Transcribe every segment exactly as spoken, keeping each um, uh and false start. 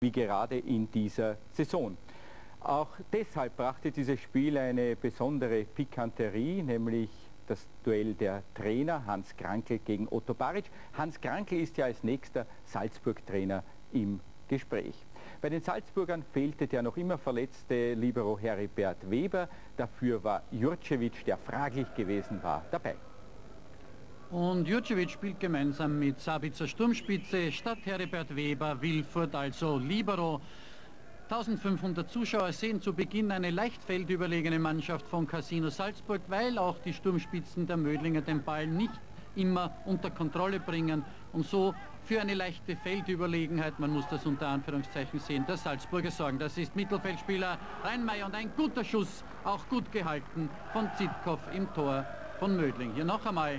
wie gerade in dieser Saison. Auch deshalb brachte dieses Spiel eine besondere Pikanterie, nämlich das Duell der Trainer Hans Krankl gegen Otto Baric. Hans Krankl ist ja als nächster Salzburg-Trainer im Gespräch. Bei den Salzburgern fehlte der noch immer verletzte Libero Heribert Weber. Dafür war Jurcevic, der fraglich gewesen war, dabei. Und Jurcevic spielt gemeinsam mit Sabitzer Sturmspitze, statt Heribert Weber, Wilfurt also Libero. eintausendfünfhundert Zuschauer sehen zu Beginn eine leicht feldüberlegene Mannschaft von Casino Salzburg, weil auch die Sturmspitzen der Mödlinger den Ball nicht immer unter Kontrolle bringen und so für eine leichte Feldüberlegenheit, man muss das unter Anführungszeichen sehen, der Salzburger sorgen. Das ist Mittelfeldspieler Reinmeier und ein guter Schuss, auch gut gehalten von Zitkov im Tor von Mödling. Hier noch einmal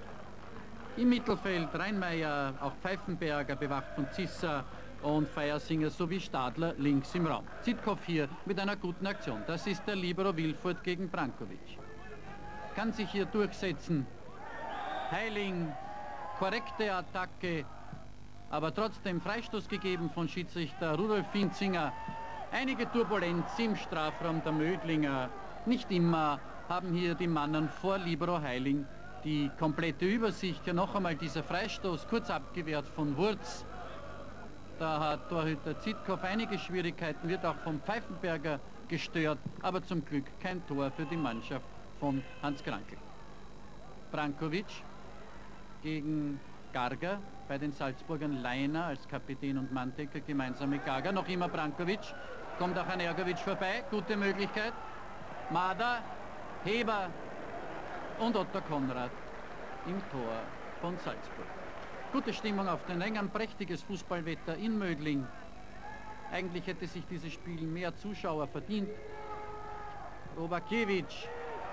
im Mittelfeld Reinmeier, auch Pfeifenberger bewacht von Zisser und Feiersinger sowie Stadler links im Raum. Zitkov hier mit einer guten Aktion. Das ist der Libero Wilfurt gegen Brankovic. Kann sich hier durchsetzen. Heiling, korrekte Attacke, aber trotzdem Freistoß gegeben von Schiedsrichter Rudolf Finzinger. Einige Turbulenz im Strafraum der Mödlinger. Nicht immer haben hier die Mannen vor Libero Heiling die komplette Übersicht. Hier noch einmal dieser Freistoß, kurz abgewehrt von Wurz. Da hat Torhüter Zitkov einige Schwierigkeiten, wird auch vom Pfeifenberger gestört, aber zum Glück kein Tor für die Mannschaft von Hans Krankl. Brankovic gegen Garger, bei den Salzburgern Leiner als Kapitän und Manndecker gemeinsam mit Garger. Noch immer Brankovic, kommt auch an Ergovic vorbei, gute Möglichkeit. Mader, Heber und Otto Konrad im Tor von Salzburg. Gute Stimmung auf den Rängen, prächtiges Fußballwetter in Mödling. Eigentlich hätte sich dieses Spiel mehr Zuschauer verdient. Robakiewicz.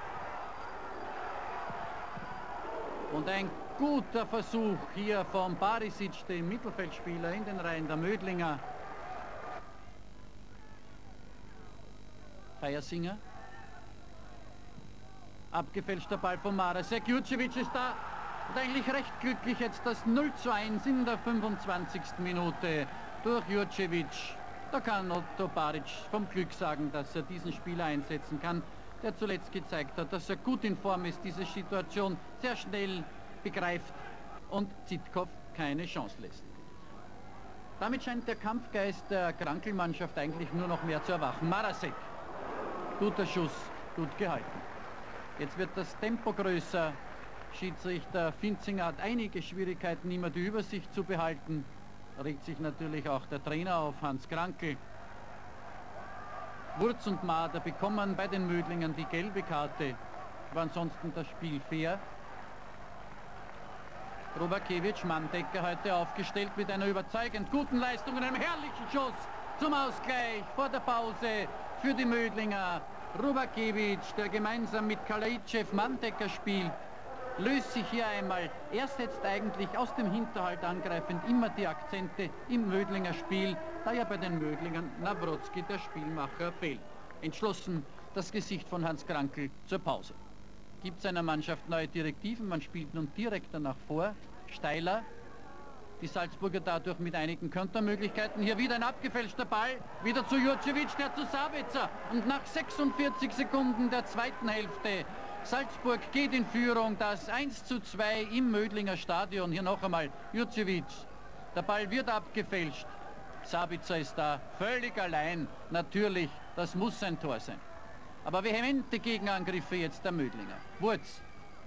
Und ein guter Versuch hier von Barisic, dem Mittelfeldspieler in den Reihen der Mödlinger. Feiersinger. Abgefälschter Ball von Marasek. Jurcevic ist da. Und eigentlich recht glücklich jetzt das null zu eins in der fünfundzwanzigsten Minute durch Jurcevic. Da kann Otto Baric vom Glück sagen, dass er diesen Spieler einsetzen kann, der zuletzt gezeigt hat, dass er gut in Form ist, diese Situation sehr schnell begreift und Zitkov keine Chance lässt. Damit scheint der Kampfgeist der Krankl-Mannschaft eigentlich nur noch mehr zu erwachen. Marasek, guter Schuss, gut gehalten. Jetzt wird das Tempo größer. Schiedsrichter Finzinger hat einige Schwierigkeiten, immer die Übersicht zu behalten. Da regt sich natürlich auch der Trainer auf, Hans Krankl. Wurz und Mader bekommen bei den Mödlingern die gelbe Karte. War ansonsten das Spiel fair. Robakiewicz, Manndecker heute aufgestellt mit einer überzeugend guten Leistung und einem herrlichen Schuss zum Ausgleich vor der Pause für die Mödlinger. Robakiewicz, der gemeinsam mit Kalaitschew Manndecker spielt, löst sich hier einmal. Er setzt eigentlich aus dem Hinterhalt angreifend immer die Akzente im Mödlinger Spiel, da ja bei den Mödlingern Nawrotzki, der Spielmacher, fehlt. Entschlossen das Gesicht von Hans Krankl zur Pause. Gibt seiner Mannschaft neue Direktiven, man spielt nun direkt danach vor. Steiler, die Salzburger dadurch mit einigen Kontermöglichkeiten. Hier wieder ein abgefälschter Ball, wieder zu Jurcevic, der zu Sabitzer. Und nach sechsundvierzig Sekunden der zweiten Hälfte Salzburg geht in Führung, das eins zu zwei im Mödlinger Stadion. Hier noch einmal Jurcevic. Der Ball wird abgefälscht. Sabitzer ist da völlig allein. Natürlich, das muss ein Tor sein. Aber vehemente Gegenangriffe jetzt der Mödlinger. Wurz.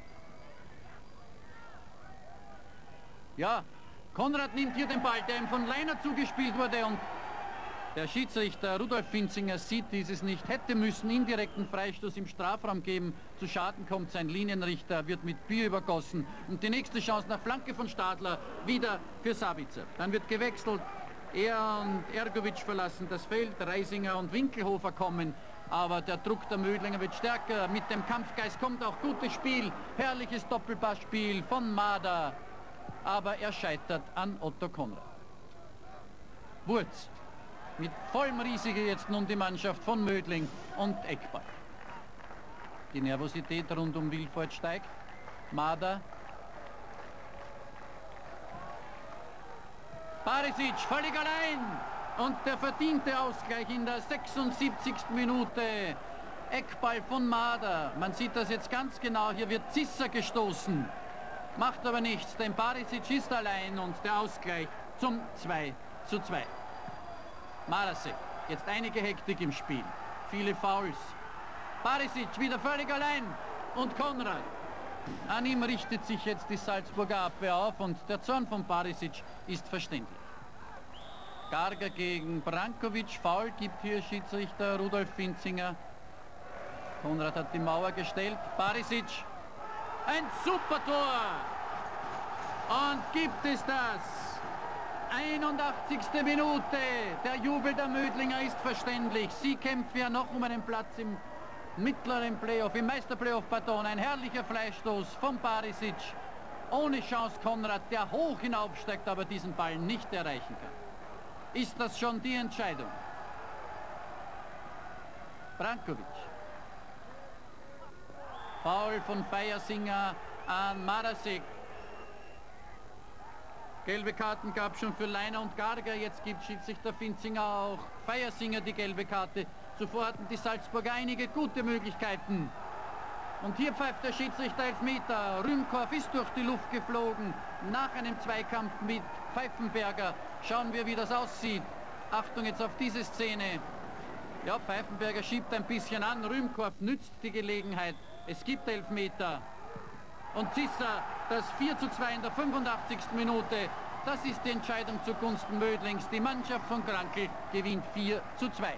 Ja, Konrad nimmt hier den Ball, der ihm von Leiner zugespielt wurde, und der Schiedsrichter Rudolf Finzinger sieht dieses nicht, hätte müssen indirekten Freistoß im Strafraum geben. Zu Schaden kommt sein Linienrichter, wird mit Bier übergossen. Und die nächste Chance nach Flanke von Stadler wieder für Sabitzer. Dann wird gewechselt. Er und Ergovic verlassen das Feld, Reisinger und Winkelhofer kommen. Aber der Druck der Mödlinger wird stärker. Mit dem Kampfgeist kommt auch gutes Spiel. Herrliches Doppelpassspiel von Mader. Aber er scheitert an Otto Konrad. Wurz. Mit vollem Risiko jetzt nun die Mannschaft von Mödling und Eckball. Die Nervosität rund um Wilfurt steigt. Mader. Barisic völlig allein. Und der verdiente Ausgleich in der sechsundsiebzigsten Minute. Eckball von Mader. Man sieht das jetzt ganz genau. Hier wird Zisser gestoßen. Macht aber nichts, denn Barisic ist allein und der Ausgleich zum zwei zu zwei. Marasek, jetzt einige Hektik im Spiel. Viele Fouls. Barisic wieder völlig allein. Und Konrad. An ihm richtet sich jetzt die Salzburger Abwehr auf und der Zorn von Barisic ist verständlich. Garger gegen Brankovic. Foul gibt hier Schiedsrichter Rudolf Finzinger. Konrad hat die Mauer gestellt. Barisic. Ein super Tor. Und gibt es das? einundachtzigste Minute. Der Jubel der Mödlinger ist verständlich. Sie kämpfen ja noch um einen Platz im mittleren Playoff, im Meisterplayoff, pardon. Ein herrlicher Fleischstoß von Barisic. Ohne Chance Konrad, der hoch hinaufsteigt, aber diesen Ball nicht erreichen kann. Ist das schon die Entscheidung? Brankovic. Foul von Feiersinger an Marasek. Gelbe Karten gab es schon für Leiner und Garger. Jetzt gibt Schiedsrichter Finzinger auch Feiersinger die gelbe Karte. Zuvor hatten die Salzburger einige gute Möglichkeiten. Und hier pfeift der Schiedsrichter Elfmeter. Rümkorff ist durch die Luft geflogen. Nach einem Zweikampf mit Pfeifenberger. Schauen wir, wie das aussieht. Achtung jetzt auf diese Szene. Ja, Pfeifenberger schiebt ein bisschen an. Rümkorff nützt die Gelegenheit. Es gibt Elfmeter. Und Zisser, das vier zu zwei in der fünfundachtzigsten Minute. Das ist die Entscheidung zugunsten Mödlings. Die Mannschaft von Krankl gewinnt vier zu zwei.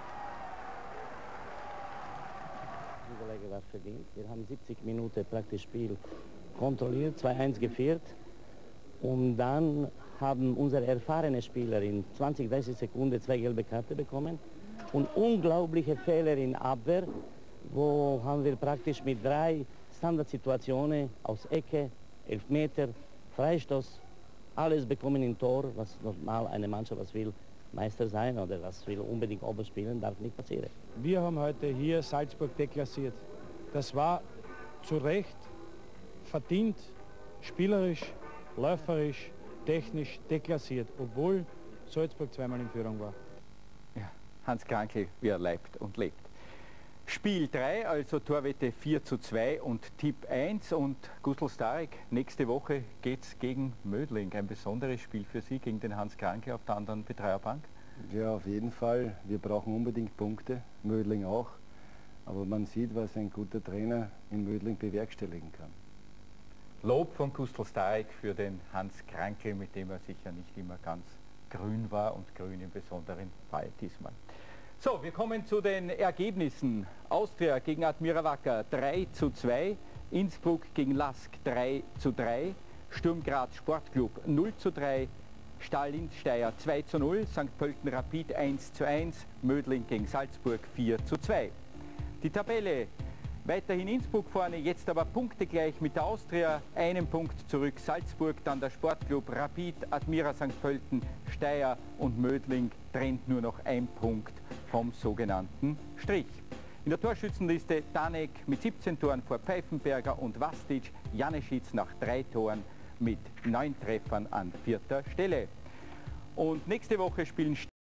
Die Kollege war verdient. Wir haben siebzig Minuten praktisch Spiel kontrolliert, zwei eins geführt. Und dann haben unsere erfahrenen Spieler in zwanzig, dreißig Sekunden zwei gelbe Karten bekommen. Und unglaubliche Fehler in Abwehr, wo haben wir praktisch mit drei Standardsituationen aus Ecke, Elfmeter, Freistoß, alles bekommen in Tor, was normal eine Mannschaft, was will Meister sein oder was will unbedingt oben spielen, darf nicht passieren. Wir haben heute hier Salzburg deklassiert. Das war zu Recht verdient, spielerisch, läuferisch, technisch deklassiert, obwohl Salzburg zweimal in Führung war. Ja, Hans Krankl, wie er leibt und lebt. Spiel drei, also Torwette vier zu zwei und Tipp eins. Und Gustl Starek, nächste Woche geht es gegen Mödling. Ein besonderes Spiel für Sie gegen den Hans Krankl auf der anderen Betreuerbank? Ja, auf jeden Fall. Wir brauchen unbedingt Punkte, Mödling auch. Aber man sieht, was ein guter Trainer in Mödling bewerkstelligen kann. Lob von Gustl Starek für den Hans Krankl, mit dem er sicher nicht immer ganz grün war und grün im besonderen Fall diesmal. So, wir kommen zu den Ergebnissen. Austria gegen Admira Wacker drei zu zwei, Innsbruck gegen Lask drei zu drei, Sturm Graz Sportclub null zu drei, Stahl Linz-Steyr zwei zu null, Sankt Pölten Rapid eins zu eins, Mödling gegen Salzburg vier zu zwei. Die Tabelle: weiterhin Innsbruck vorne, jetzt aber punktegleich mit der Austria, einen Punkt zurück Salzburg, dann der Sportclub Rapid, Admira Sankt Pölten, Steyr und Mödling trennt nur noch ein Punkt vom sogenannten Strich. In der Torschützenliste Danek mit siebzehn Toren vor Pfeifenberger und Vastic, Janeschitz nach drei Toren mit neun Treffern an vierter Stelle. Und nächste Woche spielen